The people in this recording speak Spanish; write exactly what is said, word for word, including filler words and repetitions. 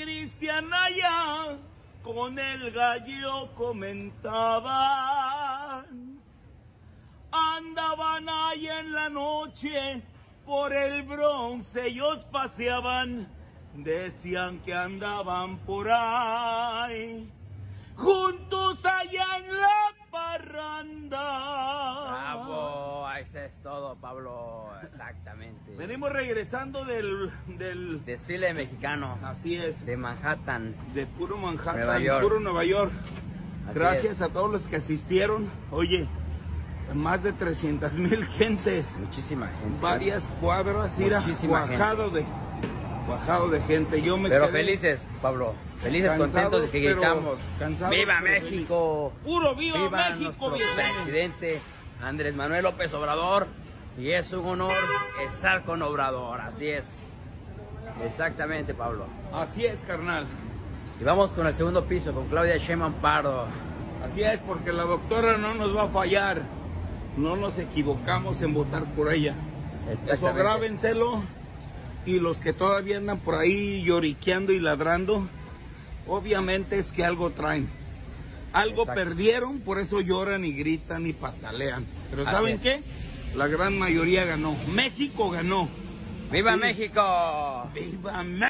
Cristian Anaya con el gallo comentaban. Andaban ahí en la noche por el Bronx, ellos paseaban, decían que andaban por ahí, juntos allá en la parranda. Bravo, eso es todo, Pablo, exactamente. Venimos regresando del, del desfile mexicano. Así es. De Manhattan. De puro Manhattan, Nueva York. puro Nueva York. Así Gracias es. a todos los que asistieron. Oye, más de trescientas mil gentes. Muchísima gente. Varias cuadras, mira, cuajado de, cuajado de gente. Yo me Pero quedé felices, Pablo. Felices, cansado, contentos de que pero gritamos. cansado, ¡Viva pero México! feliz. ¡Puro viva, ¡Viva México! nuestro Viva presidente Andrés Manuel López Obrador! Y es un honor estar con Obrador, así es. Exactamente, Pablo. Así es, carnal. Y vamos con el segundo piso, con Claudia Sheinbaum Pardo. Así es, porque la doctora no nos va a fallar. No nos equivocamos en votar por ella. Eso grábenselo. Y los que todavía andan por ahí lloriqueando y ladrando, obviamente es que algo traen. Algo Exacto. perdieron, por eso lloran y gritan y patalean. Pero Así ¿saben es. qué? La gran mayoría ganó. México ganó. ¡Viva Sí. México! ¡Viva México!